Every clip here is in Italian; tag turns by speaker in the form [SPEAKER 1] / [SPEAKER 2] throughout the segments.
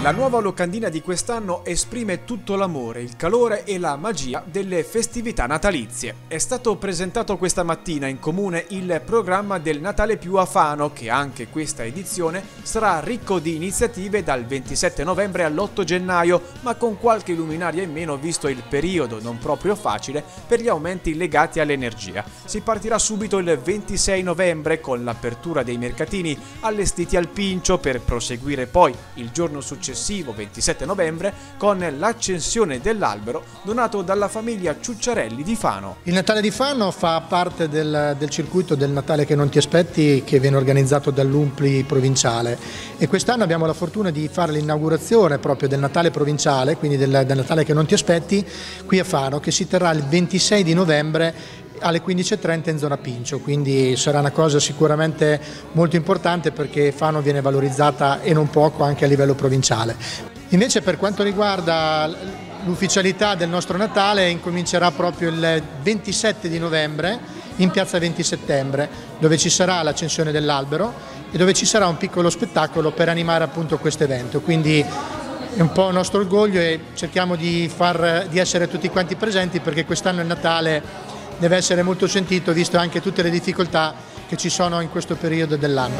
[SPEAKER 1] La nuova locandina di quest'anno esprime tutto l'amore, il calore e la magia delle festività natalizie. È stato presentato questa mattina in comune il programma del Natale più a Fano, che anche questa edizione sarà ricco di iniziative dal 27 novembre all'8 gennaio, ma con qualche luminaria in meno visto il periodo non proprio facile per gli aumenti legati all'energia. Si partirà subito il 26 novembre con l'apertura dei mercatini allestiti al Pincio per proseguire poi il giorno successivo, 27 novembre, con l'accensione dell'albero donato dalla famiglia Ciucciarelli di Fano.
[SPEAKER 2] Il Natale di Fano fa parte del circuito del Natale che non ti aspetti, che viene organizzato dall'Umpli provinciale, e quest'anno abbiamo la fortuna di fare l'inaugurazione proprio del Natale provinciale, quindi del Natale che non ti aspetti, qui a Fano, che si terrà il 26 di novembre alle 15:30 in zona Pincio, quindi sarà una cosa sicuramente molto importante perché Fano viene valorizzata e non poco anche a livello provinciale. Invece per quanto riguarda l'ufficialità del nostro Natale, incomincerà proprio il 27 di novembre in piazza 20 settembre, dove ci sarà l'accensione dell'albero e dove ci sarà un piccolo spettacolo per animare appunto questo evento. Quindi è un po' il nostro orgoglio e cerchiamo di essere tutti quanti presenti, perché quest'anno il Natale deve essere molto sentito, visto anche tutte le difficoltà che ci sono in questo periodo dell'anno.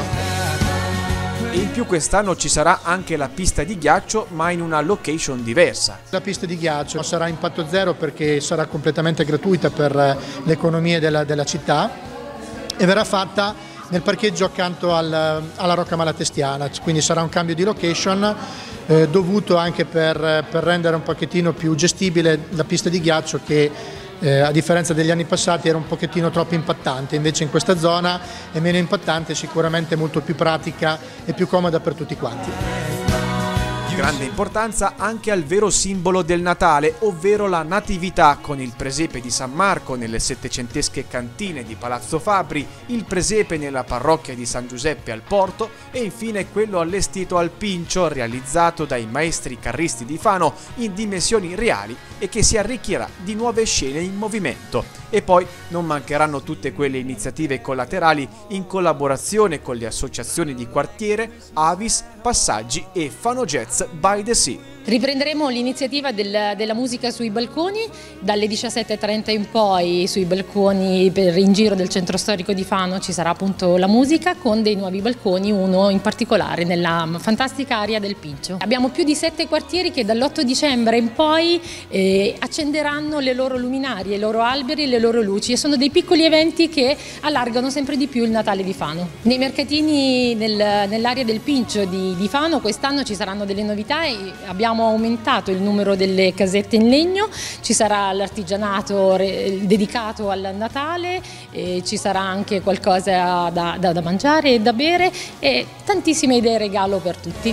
[SPEAKER 1] E in più quest'anno ci sarà anche la pista di ghiaccio, ma in una location diversa.
[SPEAKER 2] La pista di ghiaccio sarà a impatto zero perché sarà completamente gratuita per le economie della città e verrà fatta nel parcheggio accanto alla Rocca Malatestiana, quindi sarà un cambio di location dovuto anche per rendere un pochettino più gestibile la pista di ghiaccio, che a differenza degli anni passati era un pochettino troppo impattante. Invece in questa zona è meno impattante, sicuramente molto più pratica e più comoda per tutti quanti.
[SPEAKER 1] Grande importanza anche al vero simbolo del Natale, ovvero la Natività, con il presepe di San Marco nelle settecentesche cantine di Palazzo Fabbri, il presepe nella parrocchia di San Giuseppe al Porto e infine quello allestito al Pincio, realizzato dai maestri carristi di Fano in dimensioni reali e che si arricchirà di nuove scene in movimento. E poi non mancheranno tutte quelle iniziative collaterali in collaborazione con le associazioni di quartiere, Avis, Passaggi e Fano Jazz by the Sea.
[SPEAKER 3] Riprenderemo l'iniziativa della musica sui balconi dalle 17:30 in poi. Sui balconi in giro del centro storico di Fano ci sarà appunto la musica con dei nuovi balconi, uno in particolare nella fantastica area del Pincio. Abbiamo più di 7 quartieri che dall'8 dicembre in poi accenderanno le loro luminarie, i loro alberi e le loro luci, e sono dei piccoli eventi che allargano sempre di più il Natale di Fano. Nei mercatini nell'area del Pincio di Fano quest'anno ci saranno delle novità e abbiamo aumentato il numero delle casette in legno, ci sarà l'artigianato dedicato al Natale, ci sarà anche qualcosa da mangiare e da bere e tantissime idee regalo per tutti.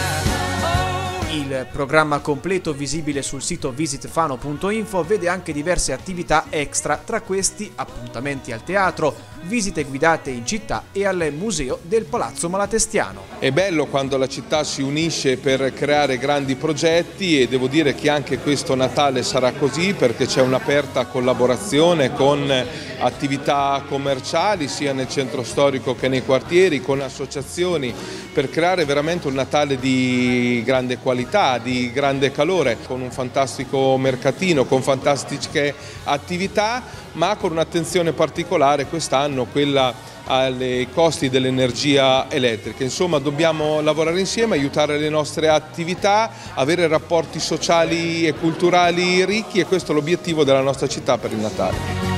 [SPEAKER 1] Il programma completo, visibile sul sito visitfano.info, vede anche diverse attività extra, tra questi appuntamenti al teatro, visite guidate in città e al museo del Palazzo Malatestiano.
[SPEAKER 4] È bello quando la città si unisce per creare grandi progetti, e devo dire che anche questo Natale sarà così, perché c'è un'aperta collaborazione con attività commerciali sia nel centro storico che nei quartieri, con associazioni, per creare veramente un Natale di grande qualità, di grande calore, con un fantastico mercatino, con fantastiche attività, ma con un'attenzione particolare quest'anno, quella ai costi dell'energia elettrica. Insomma, dobbiamo lavorare insieme, aiutare le nostre attività, avere rapporti sociali e culturali ricchi, e questo è l'obiettivo della nostra città per il Natale.